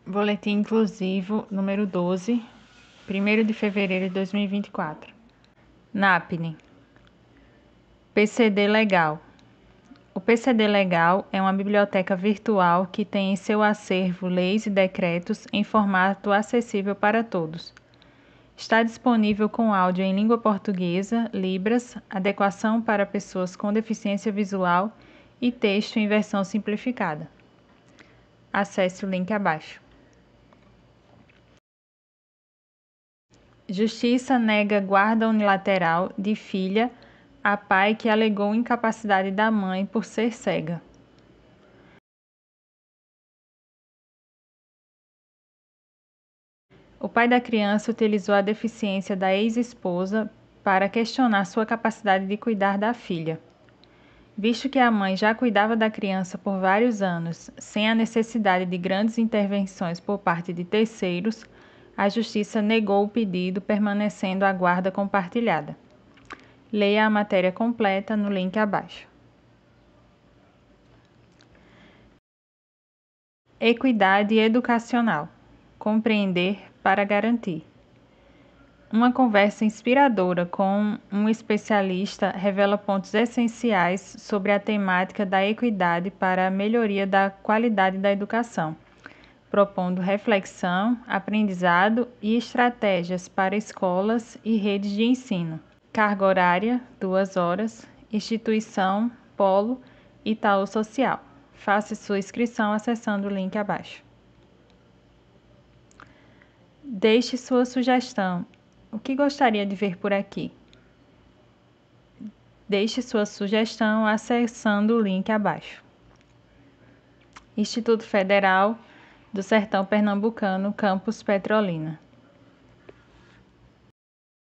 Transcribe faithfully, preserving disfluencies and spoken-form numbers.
Boletim Inclusivo número doze, primeiro de fevereiro de dois mil e vinte e quatro. NAPNE. P C D Legal. O P C D Legal é uma biblioteca virtual que tem em seu acervo leis e decretos em formato acessível para todos. Está disponível com áudio em língua portuguesa, Libras, adequação para pessoas com deficiência visual e texto em versão simplificada. Acesse o link abaixo. Justiça nega guarda unilateral de filha a pai que alegou incapacidade da mãe por ser cega. O pai da criança utilizou a deficiência da ex-esposa para questionar sua capacidade de cuidar da filha. Visto que a mãe já cuidava da criança por vários anos, sem a necessidade de grandes intervenções por parte de terceiros, a Justiça negou o pedido, permanecendo a guarda compartilhada. Leia a matéria completa no link abaixo. Equidade educacional. Compreender para garantir. Uma conversa inspiradora com um especialista revela pontos essenciais sobre a temática da equidade para a melhoria da qualidade da educação, propondo reflexão, aprendizado e estratégias para escolas e redes de ensino. Carga horária, duas horas. Instituição, Polo, Itaú Social. Faça sua inscrição acessando o link abaixo. Deixe sua sugestão. O que gostaria de ver por aqui? Deixe sua sugestão acessando o link abaixo. Instituto Federal do Sertão Pernambucano, Campus Petrolina.